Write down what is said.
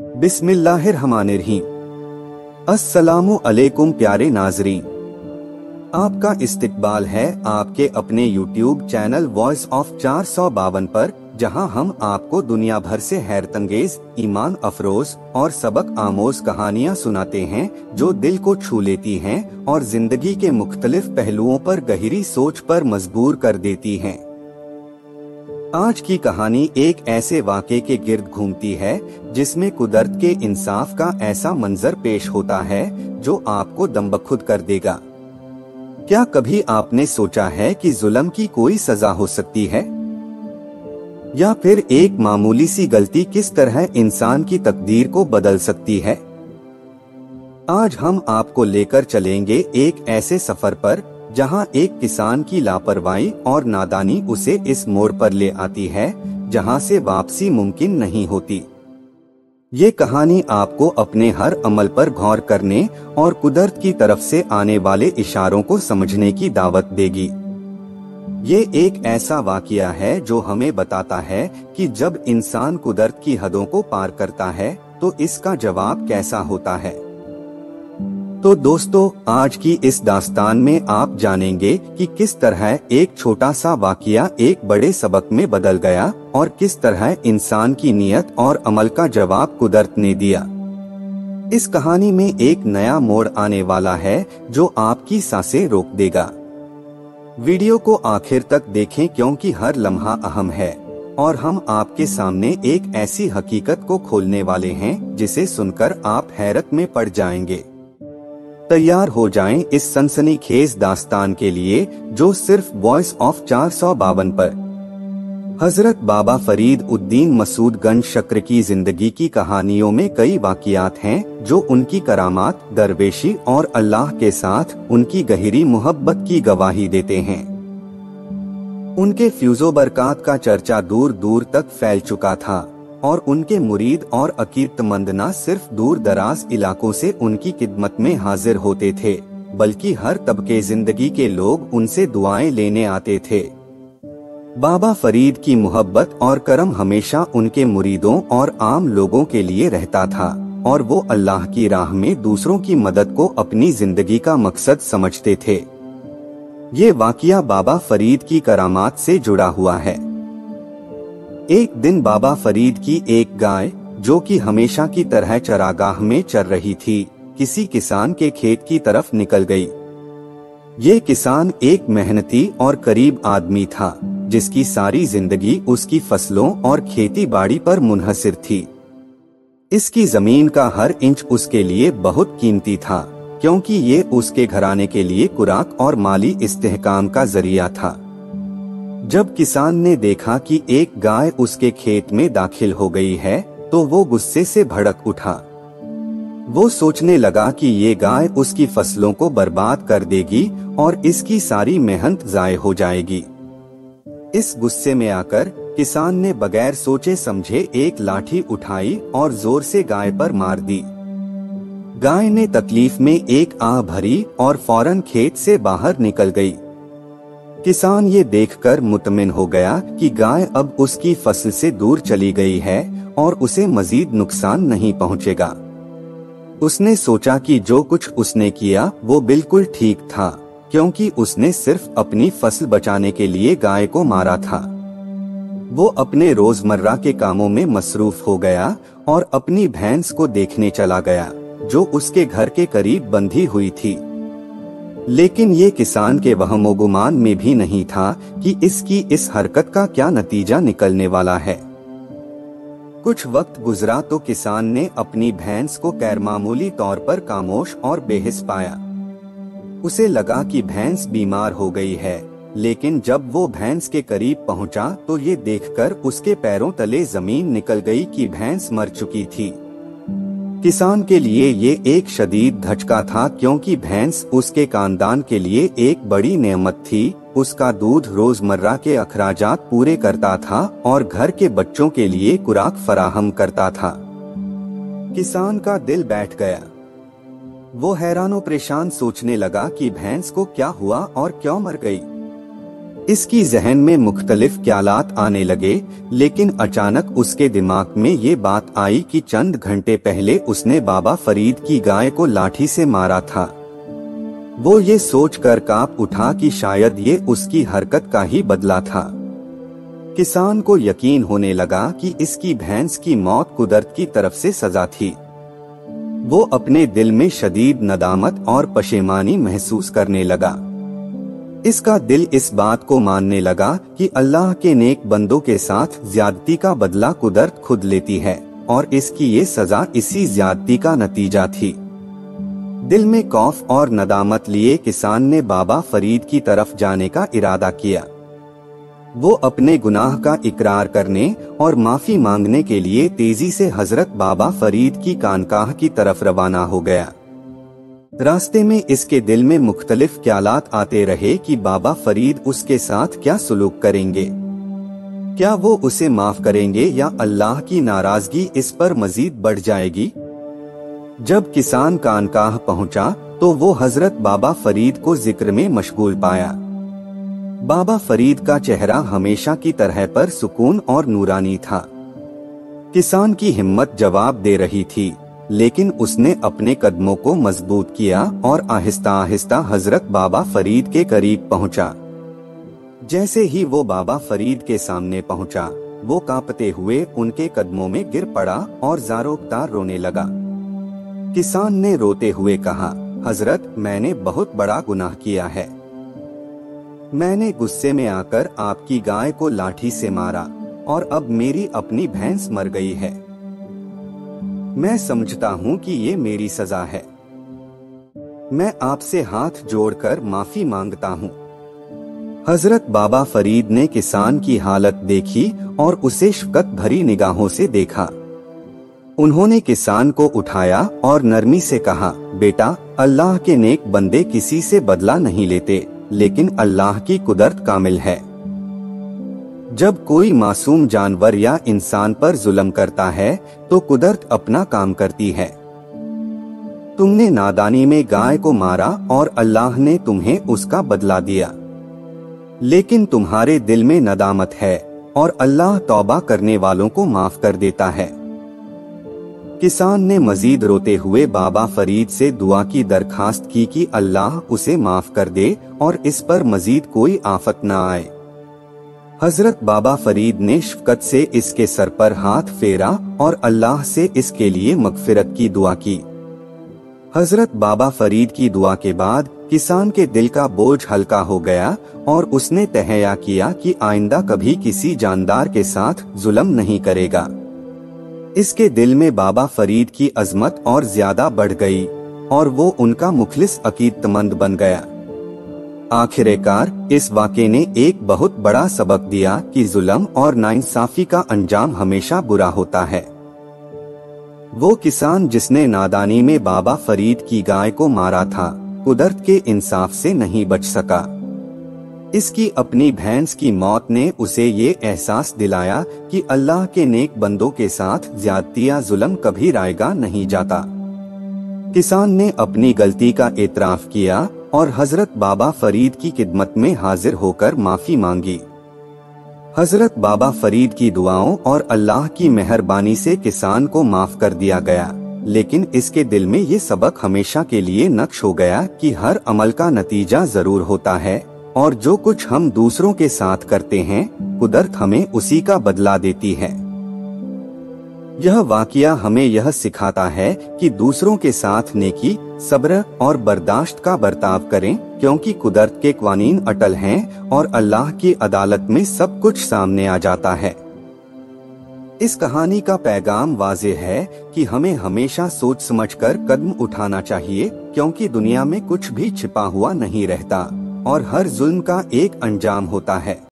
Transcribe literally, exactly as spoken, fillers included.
बिस्मिल्लाहिर्रहमानिर्रहीम। अस्सलामु अलैकुम प्यारे नाजरीन, आपका इस्तकबाल है आपके अपने यूट्यूब चैनल वॉइस ऑफ चार सौ बावन पर, जहां हम आपको दुनिया भर से हैरतंगेज, ईमान अफरोज और सबक आमोज कहानियां सुनाते हैं जो दिल को छू लेती हैं और जिंदगी के मुख्तलिफ पहलुओं पर गहरी सोच पर मजबूर कर देती हैं। आज की कहानी एक ऐसे वाक़े के गिर्द घूमती है जिसमें कुदरत के इंसाफ का ऐसा मंजर पेश होता है जो आपको दम्बख्तुर कर देगा। क्या कभी आपने सोचा है कि जुल्म की कोई सजा हो सकती है, या फिर एक मामूली सी गलती किस तरह इंसान की तकदीर को बदल सकती है? आज हम आपको लेकर चलेंगे एक ऐसे सफर पर जहां एक किसान की लापरवाही और नादानी उसे इस मोड़ पर ले आती है जहां से वापसी मुमकिन नहीं होती। ये कहानी आपको अपने हर अमल पर गौर करने और कुदरत की तरफ से आने वाले इशारों को समझने की दावत देगी। ये एक ऐसा वाक़या है जो हमें बताता है कि जब इंसान कुदरत की हदों को पार करता है तो इसका जवाब कैसा होता है। तो दोस्तों, आज की इस दास्तान में आप जानेंगे कि किस तरह एक छोटा सा वाक़या एक बड़े सबक में बदल गया और किस तरह इंसान की नीयत और अमल का जवाब कुदरत ने दिया। इस कहानी में एक नया मोड़ आने वाला है जो आपकी सांसें रोक देगा। वीडियो को आखिर तक देखें क्योंकि हर लम्हा अहम है और हम आपके सामने एक ऐसी हकीकत को खोलने वाले हैं जिसे सुनकर आप हैरत में पड़ जाएंगे। तैयार हो जाएं इस सनसनीखेज दास्तान के लिए जो सिर्फ वॉइस ऑफ चार सौ बावन पर। हजरत बाबा फरीद उद्दीन मसूद गंज शक्र की जिंदगी की कहानियों में कई वाक़ियात हैं जो उनकी करामात, दरवेशी और अल्लाह के साथ उनकी गहरी मोहब्बत की गवाही देते हैं। उनके फ्यूज़ो बरकात का चर्चा दूर दूर तक फैल चुका था और उनके मुरीद और अकीदतमंद न सिर्फ दूर दराज इलाकों से उनकी खिदमत में हाजिर होते थे, बल्कि हर तबके जिंदगी के लोग उनसे दुआएं लेने आते थे। बाबा फरीद की मोहब्बत और करम हमेशा उनके मुरीदों और आम लोगों के लिए रहता था और वो अल्लाह की राह में दूसरों की मदद को अपनी जिंदगी का मकसद समझते थे। ये वाक़या बाबा फरीद की करामात से जुड़ा हुआ है। एक दिन बाबा फरीद की एक गाय, जो कि हमेशा की तरह चरागाह में चर रही थी, किसी किसान के खेत की तरफ निकल गई। ये किसान एक मेहनती और करीब आदमी था जिसकी सारी जिंदगी उसकी फसलों और खेती बाड़ी पर मुनहसिर थी। इसकी जमीन का हर इंच उसके लिए बहुत कीमती था क्योंकि ये उसके घराने के लिए खुराक और माली इस्तेहकाम का जरिया था। जब किसान ने देखा कि एक गाय उसके खेत में दाखिल हो गई है तो वो गुस्से से भड़क उठा। वो सोचने लगा कि ये गाय उसकी फसलों को बर्बाद कर देगी और इसकी सारी मेहनत जाये हो जाएगी। इस गुस्से में आकर किसान ने बगैर सोचे समझे एक लाठी उठाई और जोर से गाय पर मार दी। गाय ने तकलीफ में एक आह भरी और फौरन खेत से बाहर निकल गई। किसान ये देखकर मुतमिन हो गया कि गाय अब उसकी फसल से दूर चली गई है और उसे मजीद नुकसान नहीं पहुंचेगा। उसने सोचा कि जो कुछ उसने किया वो बिल्कुल ठीक था क्योंकि उसने सिर्फ अपनी फसल बचाने के लिए गाय को मारा था। वो अपने रोजमर्रा के कामों में मसरूफ हो गया और अपनी भैंस को देखने चला गया जो उसके घर के करीब बंधी हुई थी। लेकिन ये किसान के वहमोगुमान में भी नहीं था कि इसकी इस हरकत का क्या नतीजा निकलने वाला है। कुछ वक्त गुजरा तो किसान ने अपनी भैंस को गैरमामूली तौर पर खामोश और बेहिस पाया। उसे लगा कि भैंस बीमार हो गई है, लेकिन जब वो भैंस के करीब पहुंचा तो ये देखकर उसके पैरों तले जमीन निकल गई कि भैंस मर चुकी थी। किसान के लिए ये एक शदीद धचका था क्योंकि भैंस उसके खानदान के लिए एक बड़ी नेमत थी। उसका दूध रोजमर्रा के अखराजात पूरे करता था और घर के बच्चों के लिए खुराक फराहम करता था। किसान का दिल बैठ गया। वो हैरानो परेशान सोचने लगा कि भैंस को क्या हुआ और क्यों मर गई। इसकी जहन में मुख्तलिफ ख्यालात आने लगे, लेकिन अचानक उसके दिमाग में ये बात आई कि चंद घंटे पहले उसने बाबा फरीद की गाय को लाठी से मारा था। वो ये सोचकर कांप उठा कि शायद ये उसकी हरकत का ही बदला था। किसान को यकीन होने लगा कि इसकी भैंस की मौत कुदरत की तरफ से सजा थी। वो अपने दिल में शदीद नदामत और पशेमानी महसूस करने लगा। इसका दिल इस बात को मानने लगा कि अल्लाह के नेक बंदों के साथ ज्यादती का बदला कुदरत खुद लेती है और इसकी ये सजा इसी ज्यादती का नतीजा थी। दिल में खौफ और नदामत लिए किसान ने बाबा फरीद की तरफ जाने का इरादा किया। वो अपने गुनाह का इकरार करने और माफी मांगने के लिए तेजी से हजरत बाबा फरीद की खानकाह की तरफ रवाना हो गया। रास्ते में इसके दिल में मुख्तलिफ ख्यालात आते रहे कि बाबा फरीद उसके साथ क्या सुलूक करेंगे। क्या वो उसे माफ करेंगे या अल्लाह की नाराजगी इस पर मजीद बढ़ जाएगी। जब किसान खानकाह पहुंचा तो वो हजरत बाबा फरीद को जिक्र में मशगूल पाया। बाबा फरीद का चेहरा हमेशा की तरह पर सुकून और नूरानी था। किसान की हिम्मत जवाब दे रही थी, लेकिन उसने अपने कदमों को मजबूत किया और आहिस्ता आहिस्ता हजरत बाबा फरीद के करीब पहुंचा। जैसे ही वो बाबा फरीद के सामने पहुंचा, वो कांपते हुए उनके कदमों में गिर पड़ा और ज़ारोक्तार रोने लगा। किसान ने रोते हुए कहा, हजरत, मैंने बहुत बड़ा गुनाह किया है। मैंने गुस्से में आकर आपकी गाय को लाठी से मारा और अब मेरी अपनी भैंस मर गई है। मैं समझता हूँ कि ये मेरी सजा है। मैं आपसे हाथ जोड़कर माफी मांगता हूँ। हजरत बाबा फरीद ने किसान की हालत देखी और उसे शफकत भरी निगाहों से देखा। उन्होंने किसान को उठाया और नरमी से कहा, बेटा, अल्लाह के नेक बंदे किसी से बदला नहीं लेते, लेकिन अल्लाह की कुदरत कामिल है। जब कोई मासूम जानवर या इंसान पर जुल्म करता है तो कुदरत अपना काम करती है। तुमने नादानी में गाय को मारा और अल्लाह ने तुम्हें उसका बदला दिया, लेकिन तुम्हारे दिल में नदामत है और अल्लाह तौबा करने वालों को माफ कर देता है। किसान ने मजीद रोते हुए बाबा फरीद से दुआ की दरखास्त की कि अल्लाह उसे माफ कर दे और इस पर मजीद कोई आफत न आए। हजरत बाबा फरीद ने शफकत से इसके सर पर हाथ फेरा और अल्लाह से इसके लिए मगफिरत की दुआ की। हजरत बाबा फरीद की दुआ के बाद किसान के दिल का बोझ हल्का हो गया और उसने तहैया किया कि आइंदा कभी किसी जानदार के साथ जुल्म नहीं करेगा। इसके दिल में बाबा फरीद की अजमत और ज्यादा बढ़ गई और वो उनका मुखलिस अकीदतमंद बन गया। आखिरकार इस वाक़े ने एक बहुत बड़ा सबक दिया कि जुल्म और नाइंसाफी का अंजाम हमेशा बुरा होता है। वो किसान जिसने नादानी में बाबा फरीद की गाय को मारा था, कुदरत के इंसाफ से नहीं बच सका। इसकी अपनी भैंस की मौत ने उसे ये एहसास दिलाया कि अल्लाह के नेक बंदों के साथ ज्यादती या जुल्म कभी रायगा नहीं जाता। किसान ने अपनी गलती का एतराफ किया और हजरत बाबा फरीद की खिदमत में हाजिर होकर माफी मांगी। हजरत बाबा फरीद की दुआओं और अल्लाह की मेहरबानी से किसान को माफ कर दिया गया, लेकिन इसके दिल में ये सबक हमेशा के लिए नक्श हो गया कि हर अमल का नतीजा जरूर होता है और जो कुछ हम दूसरों के साथ करते हैं, कुदरत हमें उसी का बदला देती है। यह वाक़या हमें यह सिखाता है कि दूसरों के साथ नेकी, सब्र और बर्दाश्त का बर्ताव करें, क्योंकि कुदरत के क़वानीन अटल हैं और अल्लाह की अदालत में सब कुछ सामने आ जाता है। इस कहानी का पैगाम वाज़ेह है कि हमें हमेशा सोच समझकर कदम उठाना चाहिए, क्योंकि दुनिया में कुछ भी छिपा हुआ नहीं रहता और हर जुल्म का एक अंजाम होता है।